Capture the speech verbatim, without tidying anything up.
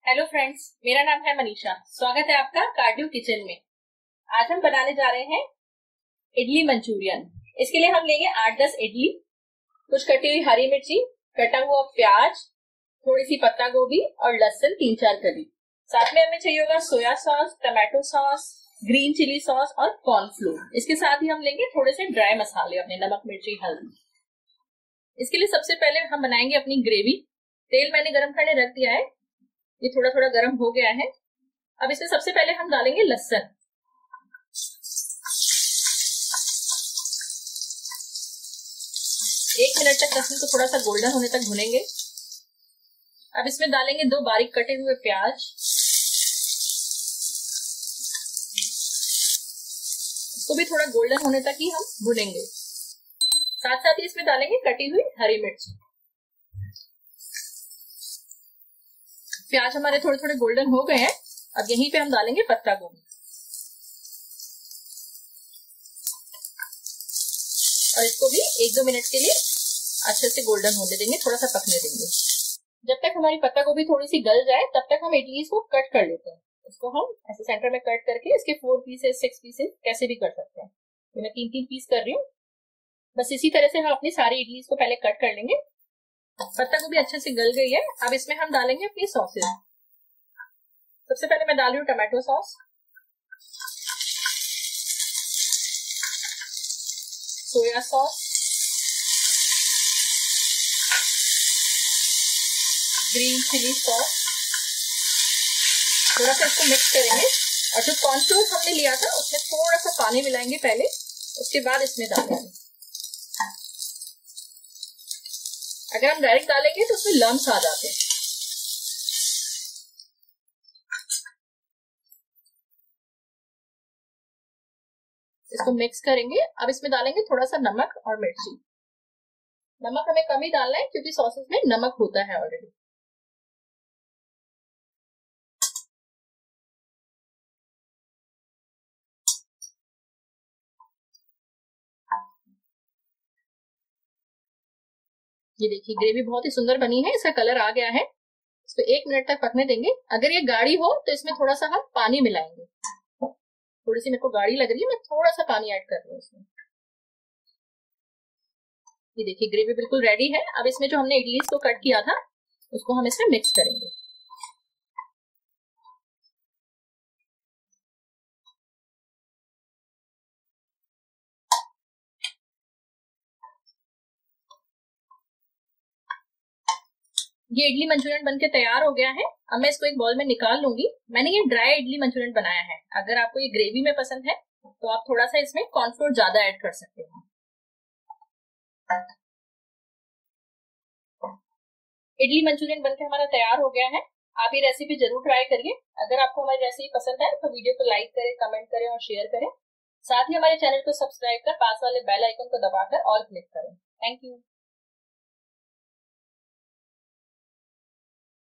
Hello friends, मेरा नाम है मनीषा। स्वागत है आपका कार्डियो किचन में। आज हम बनाने जा रहे हैं इडली मंचूरियन। इसके लिए हम लेंगे आठ दस इडली, कुछ कटी हुई हरी मिर्ची, कटा हुआ प्याज, थोड़ी सी पत्ता गोभी और लहसुन तीन चार कली। साथ में हमें चाहिए होगा soya sauce, tomato sauce, green chilli sauce और कॉर्नफ्लोर। इसके साथ ही हम लेंगे थोड़े से ड्राई मसाले अपने, नमक मिर्ची हल्दी। इसके लिए सबसे पहले हम बनाएंगे अपनी ग्रेवी। तेल मैंने गर्म करने रख दिया है, ये थोड़ा थोड़ा गर्म हो गया है। अब इसमें सबसे पहले हम डालेंगे लहसुन। एक मिनट तक लहसुन को थोड़ा सा गोल्डन होने तक भुनेंगे। अब इसमें डालेंगे दो बारीक कटे हुए प्याज, इसको भी थोड़ा गोल्डन होने तक ही हम भुनेंगे। साथ साथ ही इसमें डालेंगे कटी हुई हरी मिर्च। प्याज हमारे थोड़े थोड़े गोल्डन हो गए हैं। अब यहीं पे हम डालेंगे पत्ता गोभी और इसको भी एक दो मिनट के लिए अच्छे से गोल्डन होने देंगे, थोड़ा सा पकने देंगे। जब तक हमारी पत्ता गोभी थोड़ी सी गल जाए तब तक हम इडली को कट कर लेते हैं। इसको हम ऐसे सेंटर में कट करके इसके फोर पीसेस सिक्स पीसेस कैसे भी कर सकते हैं। तो मैं तीन तीन पीस कर रही हूँ। बस इसी तरह से हम अपनी सारी इडली को पहले कट कर लेंगे। पत्ता गोभी अच्छे से गल गई है। अब इसमें हम डालेंगे अपनी सॉसेज। सबसे पहले मैं डाल रही हूँ tomato sauce, soya sauce, green chilli sauce. थोड़ा सा इसको मिक्स करेंगे और जो कॉर्नफ्लोर हमने लिया था उसमें थोड़ा सा पानी मिलाएंगे पहले, उसके बाद इसमें डालेंगे। अगर हम डायरेक्ट डालेंगे तो उसमें लम्स आ जाते हैं। इसको मिक्स करेंगे। अब इसमें डालेंगे थोड़ा सा नमक और मिर्ची। नमक हमें कम ही डालना है क्योंकि सॉसेस में नमक होता है ऑलरेडी। ये देखिए ग्रेवी बहुत ही सुंदर बनी है, इसका कलर आ गया है। इसको एक मिनट तक पकने देंगे। अगर ये गाढ़ी हो तो इसमें थोड़ा सा हम पानी मिलाएंगे। थोड़ी सी मेरे को गाढ़ी लग रही है, मैं थोड़ा सा पानी ऐड कर रही हूँ इसमें। ये देखिए ग्रेवी बिल्कुल रेडी है। अब इसमें जो हमने इडली को कट किया था उसको हम इसमें मिक्स करेंगे। ये इडली मंचूरियन बनके तैयार हो गया है। अब मैं इसको एक बॉल में निकाल लूंगी। मैंने ये ड्राई इडली मंचूरियन बनाया है। अगर आपको ये ग्रेवी में पसंद है तो आप थोड़ा सा इसमें कॉर्नफ्लोर ज्यादा ऐड कर सकते हैं। इडली मंचूरियन बनके हमारा तैयार हो गया है। आप ये रेसिपी जरूर ट्राई करिए। अगर आपको हमारी रेसिपी पसंद है तो वीडियो को लाइक करें, कमेंट करें और शेयर करें। साथ ही हमारे चैनल को सब्सक्राइब कर पास वाले बेल आइकन को दबाकर ऑल क्लिक करें। Thank you.